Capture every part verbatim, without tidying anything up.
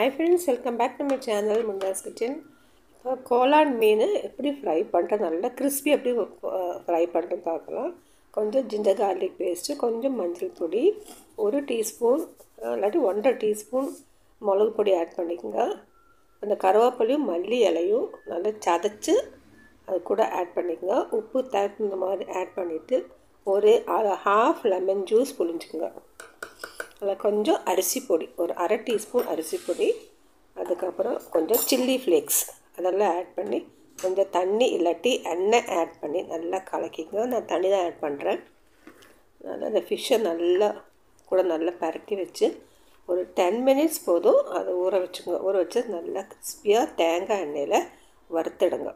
Hi friends, welcome back to my channel Munda's Kitchen. இப்போ கோலான் மீன் எப்படி ஃப்ரை பண்ணுறது, நல்லா கிறிஸ்பி எப்படி ஃப்ரை பண்ணுறது பார்க்கலாம். கொஞ்சம் ஜிஞ்சர் கார்லிக் பேஸ்ட்டு, கொஞ்சம் மஞ்சள் பொடி, ஒரு டீஸ்பூன் இல்லாட்டி ஒன்றரை டீஸ்பூன் மிளகு பொடி ஆட் பண்ணிக்கோங்க. அந்த கருவேப்பிலையும் மல்லி இலையும் நல்லா சதைச்சி அது கூட ஆட் பண்ணிக்கோங்க. உப்பு தகுந்த மாதிரி ஆட் பண்ணிவிட்டு ஒரு ஹாஃப் லெமன் ஜூஸ் புழிஞ்சுக்கோங்க. அதில் கொஞ்சம் அரிசி பொடி, ஒரு அரை டீஸ்பூன் அரிசி பொடி, அதுக்கப்புறம் கொஞ்சம் சில்லி ஃப்ளேக்ஸ் அதெல்லாம் ஆட் பண்ணி கொஞ்சம் தண்ணி இல்லாட்டி எண்ணெய் ஆட் பண்ணி நல்லா கலக்கிக்கோங்க. நான் தண்ணி தான் ஆட் பண்ணுறேன். அதனால் அந்த ஃபிஷ்ஷை நல்லா கூட நல்லா பரட்டி வச்சு ஒரு டென் மினிட்ஸ் போதும் அதை ஊற வச்சுக்கோங்க. ஊற வச்சு நல்லா கிறிஸ்பியாக தேங்காய் எண்ணெயில் வறுத்துடுங்க.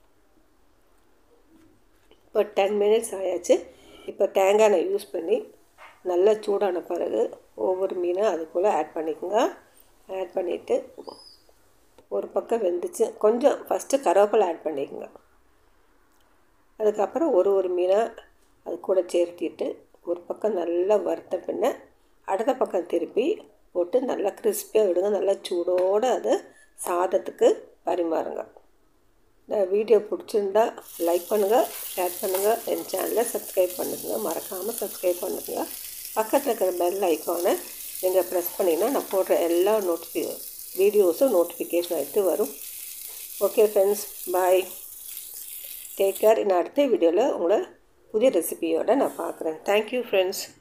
இப்போ டென் மினிட்ஸ் ஆயாச்சு. இப்போ தேங்காய் எண்ணெய் யூஸ் பண்ணி நல்லா சூடான பிறகு ஒவ்வொரு மீனாக அதுக்குள்ளே ஆட் பண்ணிக்கோங்க. ஆட் பண்ணிவிட்டு ஒரு பக்கம் வெந்துச்சு, கொஞ்சம் ஃபஸ்ட்டு கருவேப்பிலை ஆட் பண்ணிக்கோங்க. அதுக்கப்புறம் ஒரு ஒரு மீனாக அது கூட சேர்த்திட்டு ஒரு பக்கம் நல்லா வறுத்த பின்ன அடுத்த பக்கம் திருப்பி போட்டு நல்லா கிறிஸ்பியாக விடுங்க. நல்லா சூடோடு அதை சாதத்துக்கு பரிமாறுங்க. இந்த வீடியோ பிடிச்சிருந்தா லைக் பண்ணுங்கள், ஷேர் பண்ணுங்கள், என் சேனலை சப்ஸ்கிரைப் பண்ணுங்கள். மறக்காமல் சப்ஸ்கிரைப் பண்ணுங்கள். பக்கத்தில் இருக்கிற பெல் ஐக்கானை நீங்கள் ப்ரெஸ் பண்ணிங்கன்னா நான் போடுற எல்லா நோட்டிஃபி வீடியோஸும் நோட்டிஃபிகேஷன் ஆகிட்டு வரும். Okay friends, bye, take care. இன்னும் அடுத்த வீடியோவில் உங்களை புதிய ரெசிபியோடு நான் பார்க்குறேன். Thank you friends.